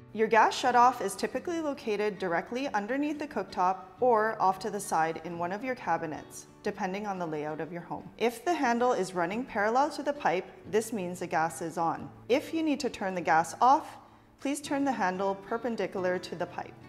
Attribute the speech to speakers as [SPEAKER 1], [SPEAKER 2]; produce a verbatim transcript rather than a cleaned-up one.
[SPEAKER 1] Your gas shutoff is typically located directly underneath the cooktop or off to the side in one of your cabinets, depending on the layout of your home. If the handle is running parallel to the pipe, this means the gas is on. If you need to turn the gas off, please turn the handle perpendicular to the pipe.